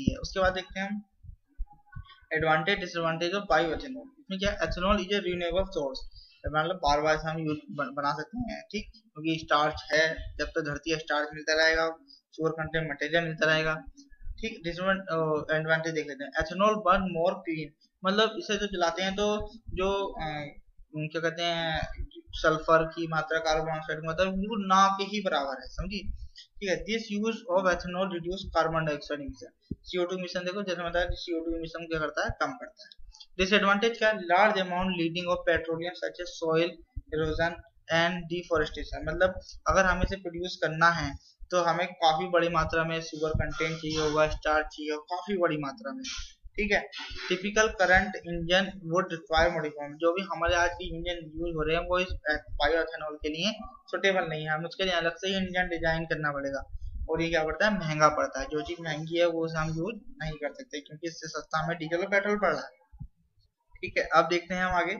है। उसके बाद देखते हैं हम एडवांटेज डिसएडवांटेज ऑफ बायोएथेनॉल। इसमें क्या, ethanol is a renewable source, मतलब बार बार से हम यूज बना सकते हैं, ठीक, क्योंकि स्टार्च है, जब तक धरती है स्टार्च मिलता रहेगा, शुगर कंटेंट मटेरियल मिलता रहेगा, ठीक। डिसएडवांटेज देख लेते हैं। एथेनॉल बर्न मोर क्लीन, मतलब इसे जो जलाते हैं तो जो क्या कहते हैं सल्फर की मात्रा, कार्बन डाइऑक्साइड की मात्रा बिल्कुल ना के ही बराबर है, समझी, ठीक है। This use of ethanol reduce carbon dioxide emission, CO2 emission देखो, जैसे बताया CO2 इमिशन क्या करता है, कम करता है। डिसएडवांटेज क्या, large amount leading of petroleum such as soil erosion and deforestation, मतलब अगर हमें इसे प्रोड्यूस करना है तो हमें काफी बड़ी मात्रा में शुगर कंटेंट चाहिए होगा, स्टार्च चाहिए होगा काफी बड़ी मात्रा में, ठीक है। Typical current engine would require modified, जो भी हमारे आज की इंजन यूज हो रहे हैं वो इस बायोएथेनॉल के लिए सुटेबल नहीं है, हम उसके लिए अलग से ही इंजन डिजाइन करना पड़ेगा, और ये क्या पड़ता है, महंगा पड़ता है। जो चीज महंगी है वो हम यूज नहीं कर सकते, क्योंकि इससे सस्ता हमें डीजल और पेट्रोल पड़ रहा है, ठीक है। अब देखते हैं हम आगे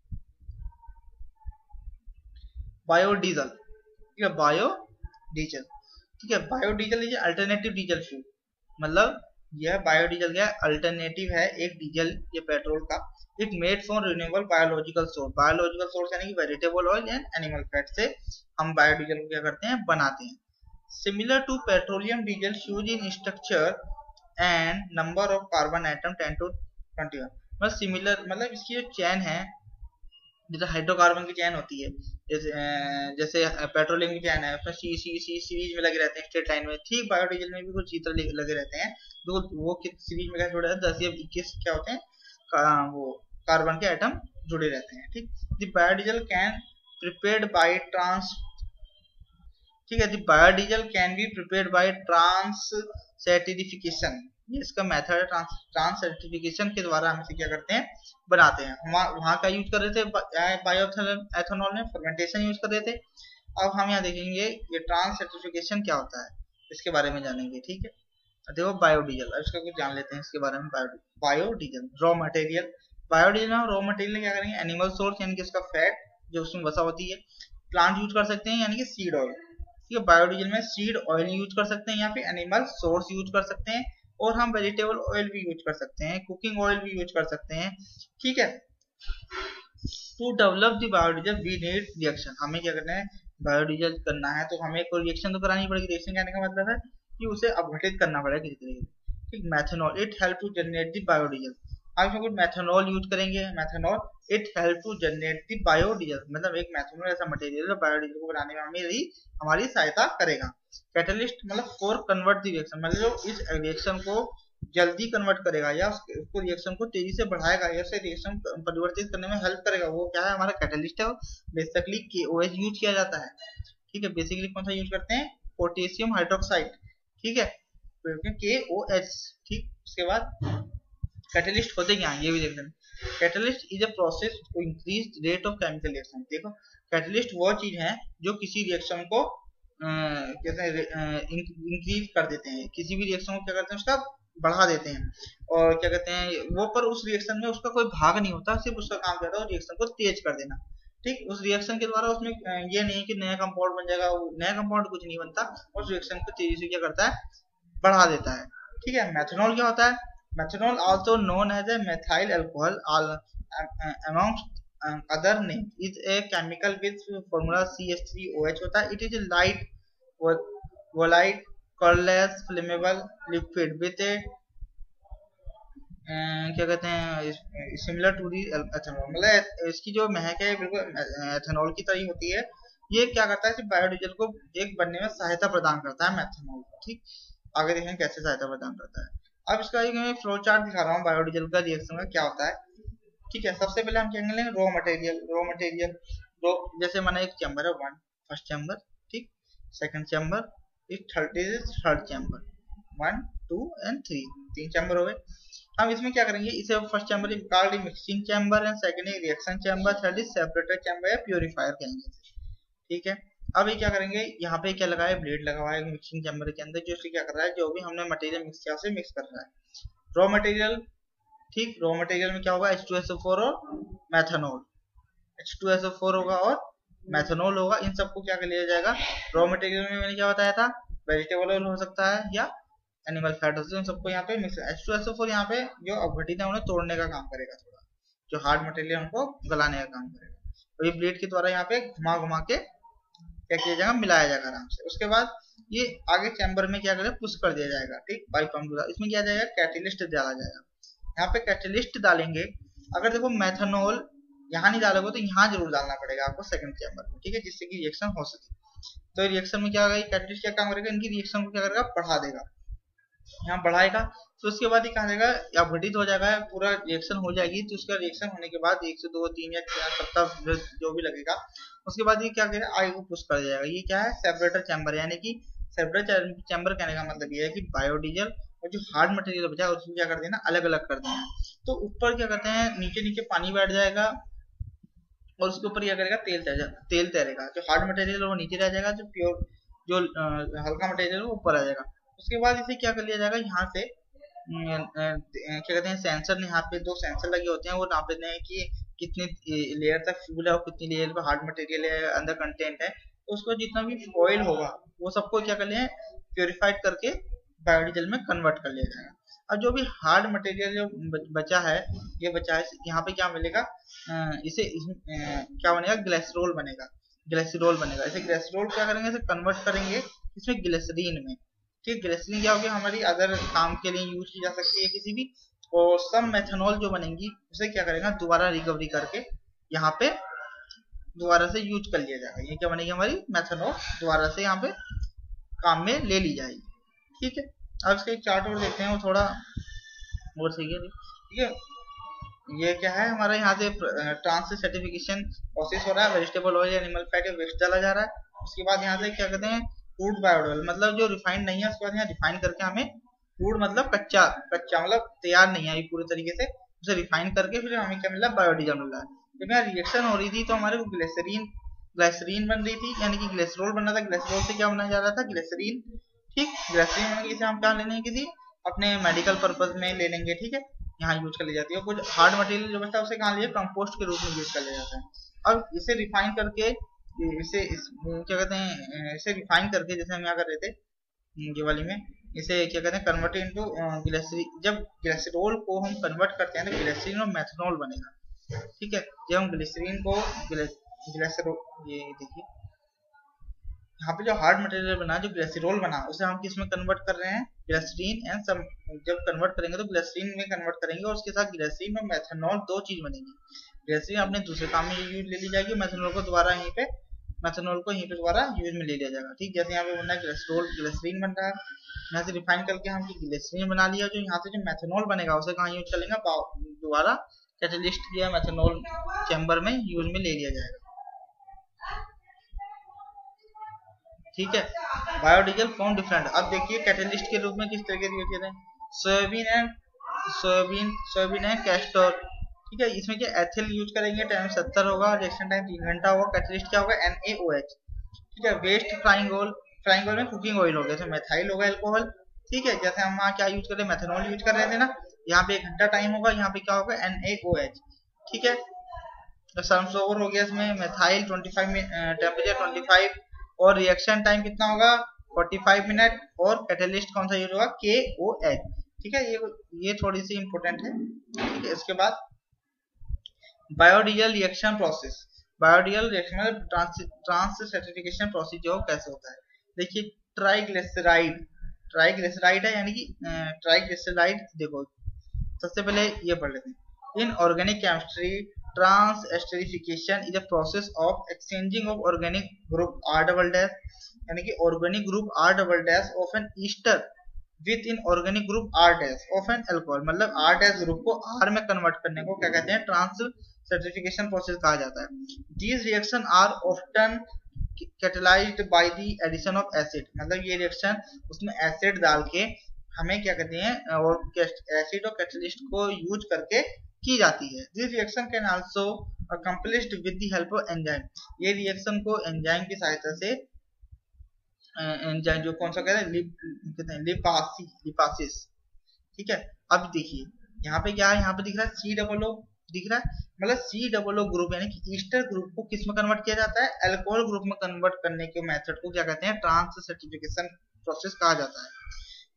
बायोडीजल, ठीक है, बायोडीजल, ठीक है। Biodiesel is alternative diesel fuel, मतलब यह बायोडीजल क्या अल्टरनेटिव है एक डीजल या पेट्रोल का। It made from renewable biological source, biological source यानी कि vegetable oil and animal fat से हम बायोडीजल को क्या करते हैं, बनाते हैं। Similar to petroleum diesel huge in structure and number of carbon item 10 to 21, मतलब सिमिलर, मतलब इसकी जो चैन है, जैसे हाइड्रोकार्बन की चैन होती है, जैसे पेट्रोलियम की चैन है, उसमें सी सी सी सीरीज में लगे रहते हैं स्ट्रेट लाइन में, ठीक बायोडीजल में भी कुछ चित्र लगे रहते हैं, तो वो सीरीज में क्या जुड़े रहते हैं, 10 या 21 क्या होते हैं, वो कार्बन के आइटम जुड़े रहते हैं, ठीक। The biodiesel can prepared by trans, ठीक है, the biodiesel can be prepared by trans certification, ये इसका मेथड है, ट्रांस सर्टिफिकेशन के द्वारा हम इसे क्या करते हैं, बनाते हैं। हम वहां का यूज कर रहे थे बायोएथेनॉल में, फर्मेंटेशन यूज कर रहे थे। अब हम यहाँ देखेंगे ये ट्रांस सर्टिफिकेशन क्या होता है, इसके बारे में जानेंगे, ठीक है। देखो बायोडीजल, अब इसका कुछ जान लेते हैं इसके बारे में। बायोडीजल रॉ मटेरियल, बायोडीजल में रॉ मटेरियल क्या करेंगे, एनिमल सोर्स यानी कि इसका फैट जो उसमें वसा होती है, प्लांट यूज कर सकते हैं यानी कि सीड ऑयल, ठीक है। बायोडीजल में सीड ऑयल यूज कर सकते हैं या फिर एनिमल सोर्स यूज कर सकते हैं, और हम वेजिटेबल ऑयल भी यूज कर सकते हैं, कुकिंग ऑयल भी यूज कर सकते हैं, ठीक है। To develop the biodiesel we need reaction, हमें क्या करना है, बायोडीजल करना है तो हमें कोई रिएक्शन तो करानी पड़ेगी। रिएक्शन कहने का मतलब है कि उसे अपघटित करना पड़ेगा किसी तरीके से, ठीक। Methanol it help to generate the biodiesel, अब इसमें कुछ मैथनॉल यूज करेंगे, methanol it help to generate the biodiesel, मतलब एक मैथनॉल ऐसा मटेरियल है बायोडीजल को बनाने में हमारी सहायता करेगा। कैटलिस्ट मतलब फॉर कन्वर्ट द रिएक्शन, मतलब जो इस रिएक्शन को जल्दी कन्वर्ट करेगा या उसको रिएक्शन को तेजी से बढ़ाएगा या उसे रिएक्शन परिवर्तित करने में हेल्प करेगा, वो क्या है, हमारा कैटलिस्ट है। बेसिकली KOH यूज किया जाता है, ठीक है। बेसिकली कौन सा यूज करते हैं, पोटेशियम हाइड्रोक्साइड, ठीक है, KOH, ठीक। उसके बाद कैटलिस्ट होते क्या है ये भी देख लें। Catalyst is a process to increase rate of chemical reaction, देखो कैटलिस्ट वो चीज है जो किसी रिएक्शन को कहते हैं इंक्रीज कर देते हैं, किसी भी रिएक्शन को क्या करते हैं, उसका बढ़ा देते हैं, और क्या कहते हैं वो, पर उस रिएक्शन में उसका कोई भाग नहीं होता, सिर्फ उसका काम क्या होता है रिएक्शन को तेज कर देना, ठीक। उस रिएक्शन के द्वारा उसमें ये नहीं कि नया कंपाउंड बन जाएगा, नया कंपाउंड कुछ नहीं बनता, उस रिएक्शन को तेजी से क्या करता है, बढ़ा देता है, ठीक है। मेथनॉल क्या होता है, methanol also known as a methyl alcohol amongst other name is a chemical with formula CH3OH होता है। It is a light volatile colorless flammable liquid with a क्या कहते हैं सिमिलर टू दी एथेनॉल, मतलब इसकी जो महक है बिल्कुल एथेनॉल की तरह होती है। ये क्या करता है, बायोडीजल को एक बनने में सहायता प्रदान करता है मेथनॉल, ठीक। आगे देखें कैसे सहायता प्रदान करता है। अब इसका एक मैं फ्लो चार्ट दिखा रहा हूँ बायोडीजल का रिएक्शन का क्या होता है, ठीक है। सबसे पहले हम क्या लेंगे, रॉ मटेरियल जैसे मैंने एक चैम्बर है, फर्स्ट चैम्बर, ठीक, second chamber, third chamber, 1 2 and 3, 3 chamber हो गए। हम इसमें क्या करेंगे, इसे first chamber called mixing chamber and second reaction chamber, third is separator chamber या प्यूरिफायर कहेंगे, ठीक है। अब ये क्या करेंगे, यहाँ पे क्या लगा है, ब्लेड लगा हुआ है मिक्सिंग चैम्बर के अंदर, जो इससे क्या कर रहा है, जो भी हमने मटेरियल मिक्स किया उसे मिक्स कर रहा है। रॉ मटेरियल, ठीक, रॉ मटेरियल में क्या होगा, H2SO4 और मैथनॉल, H2SO4 होगा और मैथनॉल होगा, इन सबको क्या कर लिया जाएगा। रॉ मटेरियल में मैंने क्या बताया था, वेजिटेबल ऑयल हो सकता है या एनिमल फैट होते हैं उन सबको यहाँ पे मिक्स, H2SO4 यहाँ पे जो अपघटित है उन्हें तोड़ने का काम करेगा, थोड़ा जो हार्ड मटेरियल उनको गलाने का काम करेगा। तो ये ब्लेड के द्वारा यहाँ पे घुमा घुमा के क्या किया जाएगा, मिलाया जाएगा आराम से। उसके बाद ये आगे चैम्बर में क्या करेगा, पुश कर दिया जाएगा, ठीक, पाइप पंप द्वारा। इसमें क्या जाएगा, कैटेलिस्ट डाला जाएगा। यहाँ पे कैटेलिस्ट डालेंगे, अगर देखो मेथनॉल यहाँ नहीं डालोगे तो यहाँ जरूर डालना पड़ेगा आपको सेकंड चैम्बर में, ठीक है, जिससे कि रिएक्शन हो सके। तो रिएक्शन में क्या होगा, कैटेलिस्ट क्या काम करेगा, इनकी रिएक्शन को क्या करेगा, बढ़ा देगा, यहाँ बढ़ाएगा। तो उसके बाद ये क्या करेगा, अपघटित हो जाएगा, पूरा रिएक्शन हो जाएगी। तो उसका रिएक्शन होने के बाद 1 से 2 3 या 4 सप्ताह जो भी लगेगा, उसके बाद ये क्या करेगा, आगे को पुश कर जाएगा। ये क्या है, सेपरेटर चैम्बर, यानी कि सेपरेटर चैम्बर कहने का मतलब ये है कि बायोडीजल और जो हार्ड मटेरियल बचा है उसको क्या कर देना, अलग अलग कर देना। तो ऊपर क्या करते हैं, नीचे नीचे पानी बैठ जाएगा और उसके ऊपर क्या करेगा, तेल तैरेगा। जो हार्ड मटेरियल वो नीचे रह जाएगा, जो प्योर जो हल्का मटेरियल वो ऊपर आ जाएगा। उसके बाद इसे क्या कर लिया जाएगा, यहाँ से क्या कहते हैं, सेंसर, यहाँ पे 2 सेंसर लगे होते हैं, वो नाप लेते हैं कि कितनी लेयर तक फ्यूल है और कितनी लेयर पे हार्ड मटेरियल है, अंदर कंटेंट है। तो उसको जितना भी ऑयल होगा वो सबको क्या कर लिया, प्योरीफाइड करके बायोडीजल में कन्वर्ट कर लिया जाएगा। और जो भी हार्ड मटेरियल जो बचा है, ये बचा है, यहाँ पे क्या मिलेगा, इसे क्या बनेगा, ग्लिसरॉल बनेगा, ग्लिसरॉल बनेगा। इसे ग्लिसरॉल क्या करेंगे, इसे कन्वर्ट करेंगे इसमें ग्लिसरीन में, ठीक। ग्लिसरीन क्या होगी, हमारी अदर काम के लिए यूज की जा सकती है किसी भी। और सब मेथनॉल जो बनेगी उसे क्या करेगा, दोबारा रिकवरी करके यहाँ पे दोबारा से यूज कर लिया जाएगा। ये क्या बनेगी, हमारी मेथनॉल दोबारा से यहाँ पे काम में ले ली जाएगी, ठीक है। अब इसका एक चार्ट और देखते हैं, वो थोड़ा और सही है, ठीक है। ये क्या है, हमारा यहाँ से ट्रांस सर्टिफिकेशन प्रोसेस हो रहा है, वेजिटेबल ऑयल, एनिमल फैट या वेस्ट डाला जा रहा है। उसके बाद यहाँ से क्या कहते हैं, फूड बायोडीजल, मतलब जो रिफाइंड नहीं है उसके बाद यहाँ रिफाइन करके हमें फूड, मतलब कच्चा मतलब तैयार नहीं है पूरे तरीके से, उसे रिफाइन करके फिर हमें क्या मिला, बायोडीजल मिल रहा है। जब यहाँ रिएक्शन हो रही थी तो हमारे को ग्लिसरीन बन रही थी, यानी कि ग्लिसरॉल बन रहा था। ग्लिसरॉल से क्या बनाया जा रहा था, ग्लिसरीन, ठीक। ग्लिसरीन इसे हम क्या लेने हैं, किसी अपने मेडिकल पर्पज में ले लेंगे, ठीक है, यहाँ यूज कर ली जाती है। कुछ हार्ड मटेरियल जो बचता है उसे कहाँ लिए, कंपोस्ट के रूप में यूज कर लिया जाता है। अब इसे रिफाइन करके क्या कहते हैं, इसे रिफाइन करके, जैसे हम यहाँ कर रहे थे ये वाली में, इसे क्या कहते हैं, कन्वर्ट इनटू ग्लिसरीन। जब ग्लिसरॉल को हम कन्वर्ट करते हैं तो ग्लिसरीन और मेथनॉल बनेगा, ठीक है। जब हम ग्लिसरीन को ग्लिसरॉल, ये देखिए यहाँ पे जो हार्ड मटेरियल बना, जो ग्लिसरॉल बना, उसे हम किस में कन्वर्ट कर रहे हैं, ग्लिसरीन एंड सम। जब कन्वर्ट करेंगे तो ग्लिसरीन में कन्वर्ट करेंगे और उसके साथ ग्लिसरीन और मेथनॉल 2 चीज बनेगी। ग्लिसरीन अपने दूसरे काम में यूज ले ली जाएगी, मेथनॉल को दोबारा यहीं पे दोबारा यूज में ले लिया जाएगा, ठीक। जैसे यहाँ पे बनना है ग्लिसरीन बन रहा है, यहाँ से रिफाइन करके हम ग्लिसरीन बना लिया। जो यहाँ से जो मेथनॉल बनेगा उसे कहाँ यूज करेंगे, दोबारा कैटलिस्ट किया मेथनॉल चैम्बर में यूज में ले लिया जाएगा, ठीक है। Biodiesel form different. अब देखिए कैटलिस्ट के रूप में किस तरह के रिएक्ट करते हैं, सोयाबीन है कैस्टर, ठीक है। इसमें क्या एथिल यूज करेंगे, टाइम 70 होगा, रिएक्शन टाइम 3 घंटा होगा। कैटलिस्ट क्या होगा, NaOH, ठीक है। वेस्ट फ्राइंग ऑयल में कुकिंग ऑयल हो गया, जैसे मेथाइल होगा अल्कोहल, ठीक है। जैसे हम वहाँ क्या यूज कर रहे हैं, मेथनॉल यूज कर रहे थे ना, यहाँ पे 1 घंटा टाइम होगा, यहाँ पे क्या होगा, NaOH, ठीक है। सनफ्लावर हो गया, इसमें मेथाइल 25 टेम्परेचर 25 और रिएक्शन टाइम कितना होगा, 45 मिनट। और कैटलिस्ट कौन सा यूज होगा, KOH, ठीक है। ये थोड़ी सी इंपोर्टेंट है, ठीक है। इसके बाद biodiesel reaction process, biodiesel reaction मतलब ट्रांस सर्टिफिकेशन प्रोसेस जो कैसे होता है, देखिए। ट्राइग्लिसराइड है, यानी कि ट्राइग्लिसराइड, देखो सबसे पहले ये पढ़ लेते हैं। In organic chemistry, transesterification is a process of exchanging of organic group R double dash, यानी कि organic group R double dash of an ester with in organic group R dash of an alcohol, मतलब R dash group को R में convert करने को क्या कहते हैं, ट्रांस सर्टिफिकेशन प्रोसेस कहा जाता है। These reaction are often catalysed by the addition of acid, मतलब ये रिएक्शन उसमें एसिड डाल के हमें क्या कहते हैं, और एसिड और कैटलिस्ट को यूज करके की जाती है। This reaction can also accomplished with the help of enzyme, ये रिएक्शन को एंजाइम की सहायता से, एंजाइम जो कौन सा कहते हैं लिपासिस, ठीक है। अब देखिए यहाँ पे क्या है, यहाँ पे दिख रहा है C00 दिख रहा है, मतलब C00 ग्रुप, यानी कि ईस्टर ग्रुप को किस में कन्वर्ट किया जाता है, अल्कोहल ग्रुप में कन्वर्ट करने के मेथड को क्या कहते हैं, ट्रांस सर्टिफिकेशन प्रोसेस कहा जाता है,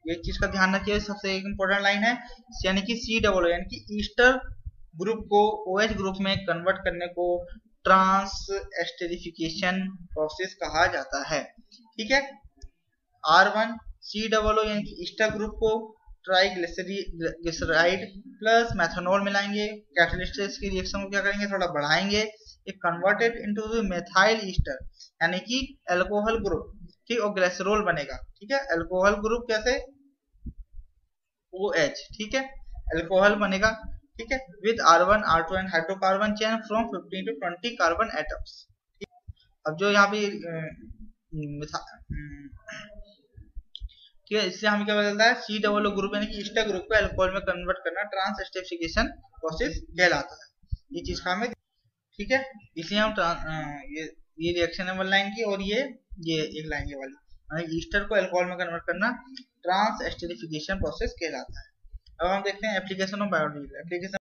ये चीज का ध्यान रखिए, सबसे एक इम्पोर्टेंट लाइन है, यानी कि सी डबल यानी कि ईस्टर ग्रुप को OH ग्रुप में कन्वर्ट करने को ट्रांस एस्टेरिफिकेशन प्रोसेस कहा जाता है। ठीक है, R1 सी डबल ओ यानी कि ईस्टर ग्रुप को ट्राइग्लिसराइड प्लस मेथनॉल मिलाएंगे, कैटालिस्ट की रिएक्शन को क्या करेंगे, थोड़ा बढ़ाएंगे, एक कन्वर्टेड इनटू मेथाइल ईस्टर यानी कि अल्कोहल ग्रुप, ठीक, और ग्लिसरॉल बनेगा। ठीक है, अल्कोहल ग्रुप कैसे, OH, ठीक है, अल्कोहल बनेगा। ठीक है, with R1 R2 and hydrocarbon chain from 15 to 20 carbon atoms. अब जो यहाँ पे ठीक है, इससे हमें क्या बदलता है, सी डबल ओ ग्रुप यानी कि ईस्टर ग्रुप को अल्कोहल में कन्वर्ट करना ट्रांस एस्टेरिफिकेशन प्रोसेस कहलाता है। ये चीज का हमें, ठीक है, इसलिए हम ये रिएक्शन है 1 लाइन की, और ये एक लाइन ये वाली, यानी ईस्टर को अल्कोहल में कन्वर्ट करना ट्रांस एस्टेरिफिकेशन प्रोसेस कहलाता है। अब हम देखते हैं एप्लीकेशन ऑफ बायोडीजल। एप्लीकेशन